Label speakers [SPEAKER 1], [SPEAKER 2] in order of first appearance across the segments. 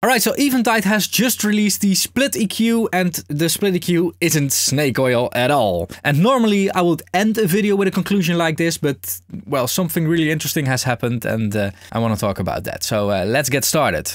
[SPEAKER 1] Alright, so Eventide has just released the Split EQ, and the Split EQ isn't snake oil at all. And normally I would end a video with a conclusion like this, but well, something really interesting has happened and I want to talk about that. So let's get started.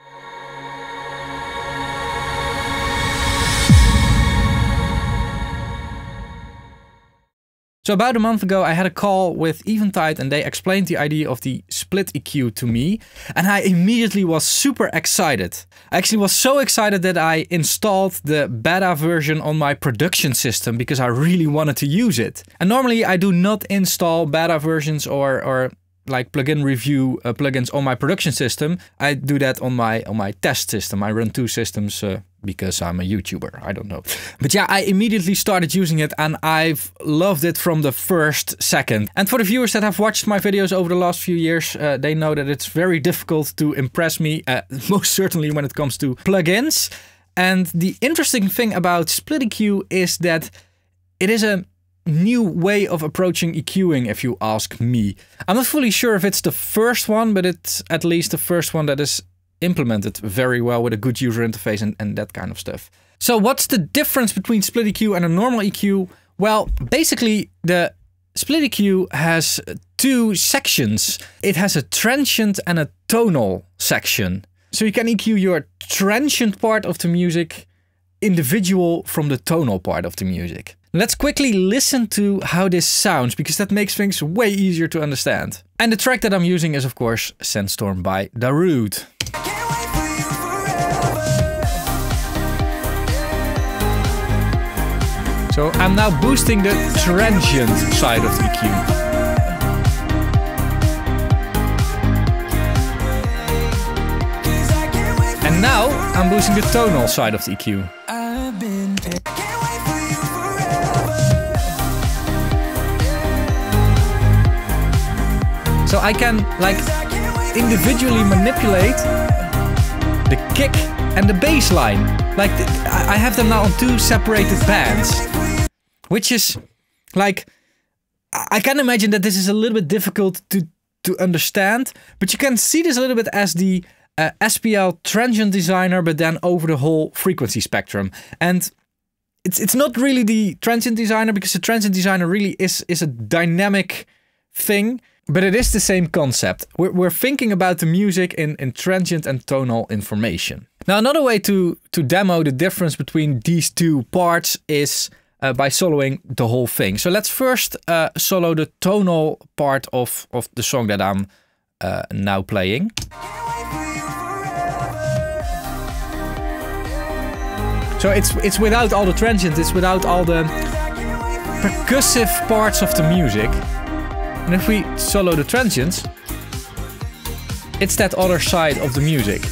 [SPEAKER 1] So about a month ago I had a call with Eventide and they explained the idea of the Split EQ to me, and I immediately was super excited. I actually was so excited that I installed the beta version on my production system because I really wanted to use it. And normally I do not install beta versions or like plugin review plugins on my production system. I do that on my test system. I run two systems because I'm a YouTuber, I don't know. But yeah, I immediately started using it and I've loved it from the first second. And for the viewers that have watched my videos over the last few years, they know that it's very difficult to impress me, most certainly when it comes to plugins. And the interesting thing about Split EQ is that it is a new way of approaching EQing, if you ask me. I'm not fully sure if it's the first one, but it's at least the first one that is implemented very well with a good user interface and that kind of stuff. So what's the difference between Split EQ and a normal EQ? Well, basically the Split EQ has two sections. It has a transient and a tonal section. So you can EQ your transient part of the music individual from the tonal part of the music. Let's quickly listen to how this sounds, because that makes things way easier to understand. And the track that I'm using is of course Sandstorm by Darude. So I'm now boosting the transient side of the EQ. And now I'm boosting the tonal side of the EQ. So I can like individually manipulate the kick and the bass line. Like I have them now on two separated bands, which is like, I can imagine that this is a little bit difficult to understand, but you can see this a little bit as the SPL transient designer, but then over the whole frequency spectrum. And it's not really the transient designer, because the transient designer really is a dynamic thing. But it is the same concept. We're thinking about the music in transient and tonal information. Now another way to demo the difference between these two parts is by soloing the whole thing. So let's first solo the tonal part of the song that I'm now playing. So it's without all the transient, it's without all the percussive parts of the music. And if we solo the transients, it's that other side of the music.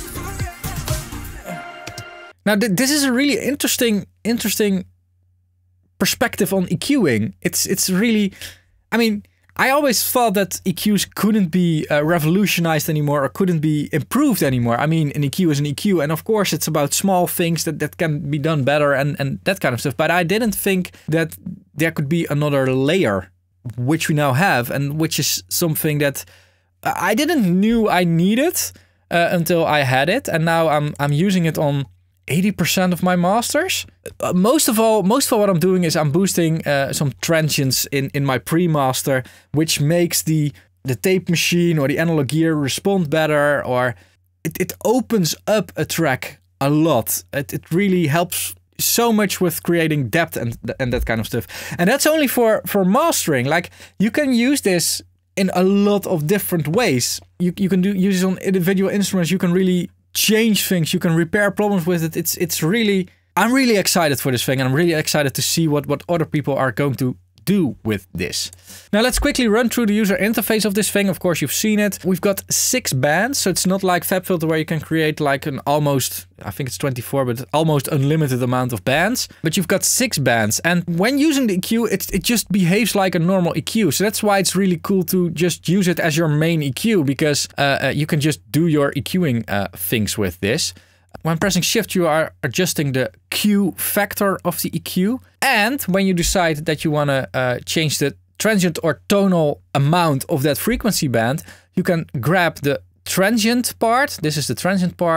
[SPEAKER 1] Now this is a really interesting perspective on EQing. It's really, I mean, I always thought that EQs couldn't be revolutionized anymore or couldn't be improved anymore. I mean, an EQ is an EQ, and of course it's about small things that can be done better and that kind of stuff. But I didn't think that there could be another layer, which we now have, and which is something that I didn't knew I needed until I had it, and now I'm using it on 80% of my masters. Most of all what I'm doing is I'm boosting some transients in my pre-master, which makes the tape machine or the analog gear respond better, or it opens up a track a lot. It really helps so much with creating depth and that kind of stuff. And that's only for mastering. Like, you can use this in a lot of different ways. You can use it on individual instruments. You can really change things. You can repair problems with it. It's really, I'm really excited for this thing, and I'm really excited to see what other people are going to do with this. Now let's quickly run through the user interface of this thing. Of course, you've seen it. We've got 6 bands, so it's not like FabFilter where you can create like an almost, I think it's 24, but almost unlimited amount of bands. But you've got 6 bands, and when using the EQ, it just behaves like a normal EQ. So that's why it's really cool to just use it as your main EQ, because you can just do your EQing things with this. When pressing Shift, you are adjusting the Q factor of the EQ. And when you decide that you want to change the transient or tonal amount of that frequency band, you can grab the transient part. This is the transient part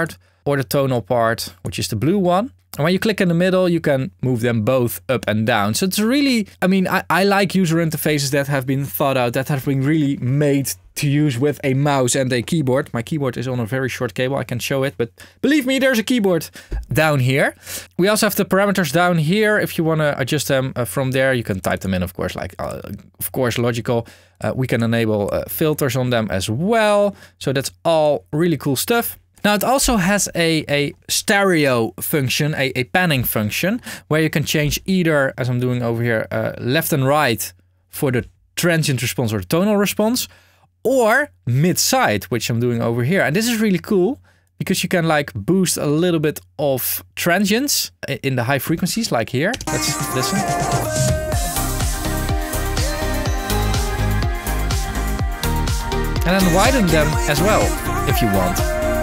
[SPEAKER 1] or the tonal part, which is the blue one. And when you click in the middle, you can move them both up and down. So it's really, I mean, I like user interfaces that have been thought out, that have been really made to use with a mouse and a keyboard. My keyboard is on a very short cable, I can show it, but believe me, there's a keyboard down here. We also have the parameters down here. If you want to adjust them from there, you can type them in, of course, like, of course, logical. We can enable filters on them as well. So that's all really cool stuff. Now it also has a stereo function, a panning function, where you can change either, as I'm doing over here, left and right for the transient response or the tonal response, or mid-side, which I'm doing over here. And this is really cool because you can like boost a little bit of transients in the high frequencies, like here. Let's listen. And then widen them as well, if you want.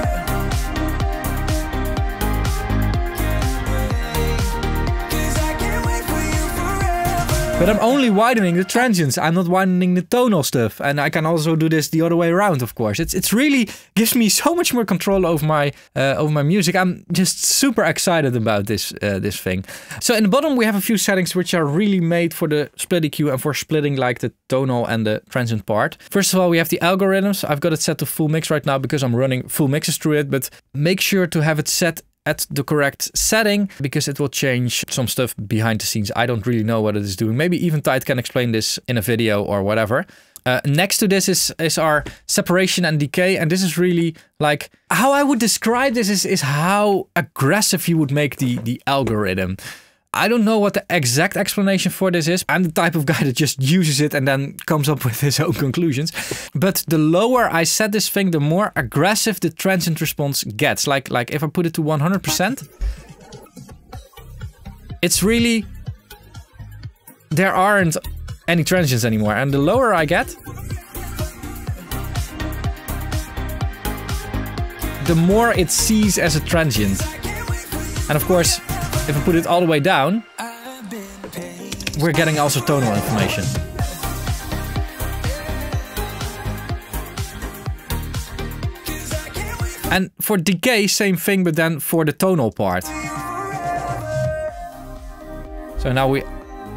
[SPEAKER 1] But I'm only widening the transients. I'm not widening the tonal stuff. And I can also do this the other way around, of course. It's really gives me so much more control over my music. I'm just super excited about this thing. So in the bottom we have a few settings which are really made for the split EQ and for splitting like the tonal and the transient part. First of all, we have the algorithms. I've got it set to full mix right now because I'm running full mixes through it. But make sure to have it set at the correct setting, because it will change some stuff behind the scenes. I don't really know what it is doing. Maybe Eventide can explain this in a video or whatever. Next to this is our separation and decay. And this is really like, how I would describe this is how aggressive you would make the algorithm. I don't know what the exact explanation for this is. I'm the type of guy that just uses it and then comes up with his own conclusions. But the lower I set this thing, the more aggressive the transient response gets. Like if I put it to 100%, it's really, there aren't any transients anymore. And the lower I get, the more it sees as a transient. And of course, if I put it all the way down, we're getting also tonal information. And for decay, same thing, but then for the tonal part. So now we...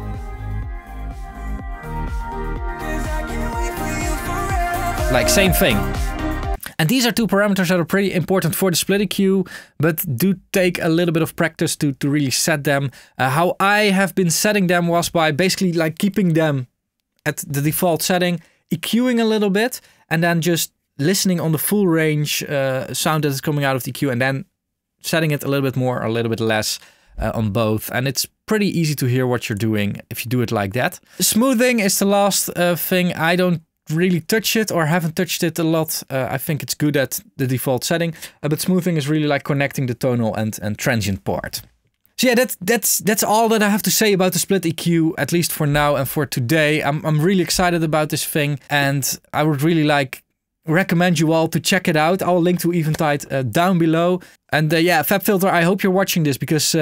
[SPEAKER 1] like, same thing. And these are two parameters that are pretty important for the split EQ, but do take a little bit of practice to really set them. How I have been setting them was by basically like keeping them at the default setting, EQing a little bit, and then just listening on the full range sound that is coming out of the EQ, and then setting it a little bit more or a little bit less on both. And it's pretty easy to hear what you're doing if you do it like that. Smoothing is the last thing. I don't really touch it or haven't touched it a lot. I think it's good at the default setting, but smoothing is really like connecting the tonal and transient part. So yeah, that's all that I have to say about the split EQ, at least for now and for today. I'm really excited about this thing, and I would really recommend you all to check it out. I'll link to Eventide down below. And yeah, FabFilter, I hope you're watching this because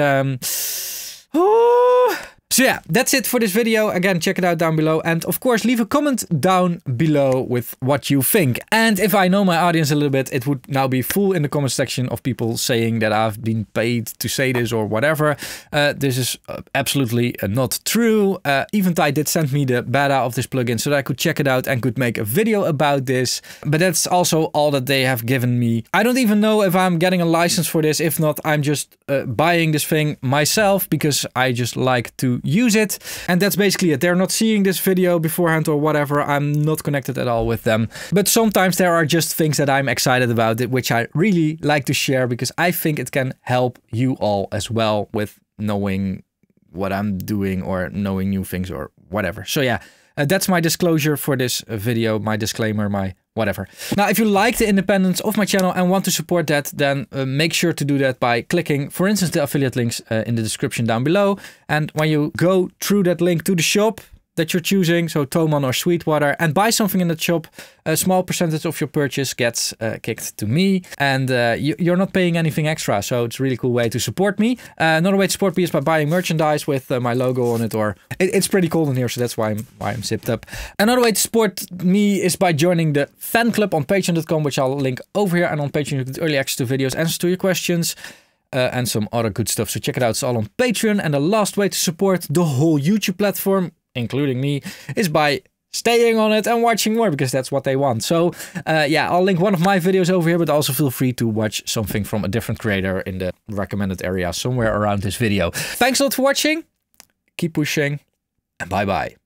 [SPEAKER 1] so yeah, that's it for this video. Again, check it out down below. And of course, leave a comment down below with what you think. And if I know my audience a little bit, it would now be full in the comment section of people saying that I've been paid to say this or whatever. This is absolutely not true. Eventide did send me the beta of this plugin so that I could check it out and could make a video about this. But that's also all that they have given me. I don't even know if I'm getting a license for this. If not, I'm just buying this thing myself because I just like to use it. And that's basically it. They're not seeing this video beforehand or whatever. I'm not connected at all with them. But sometimes there are just things that I'm excited about, which I really like to share because I think it can help you all as well with knowing what I'm doing or knowing new things or whatever. So yeah, that's my disclosure for this video, my disclaimer, my whatever. Now, if you like the independence of my channel and want to support that, then make sure to do that by clicking, for instance, the affiliate links in the description down below. And when you go through that link to the shop, that you're choosing, so Thomann or Sweetwater, and buy something in the shop, a small percentage of your purchase gets kicked to me, and you're not paying anything extra, so it's a really cool way to support me. Another way to support me is by buying merchandise with my logo on it, or it's pretty cold in here, so that's why I'm zipped up. Another way to support me is by joining the fan club on patreon.com, which I'll link over here, and on Patreon you get early access to videos, answers to your questions, and some other good stuff. So check it out, it's all on Patreon. And the last way to support the whole YouTube platform, including me, is by staying on it and watching more, because that's what they want. So yeah, I'll link one of my videos over here, but also feel free to watch something from a different creator in the recommended area somewhere around this video. Thanks a lot for watching, keep pushing, and bye bye.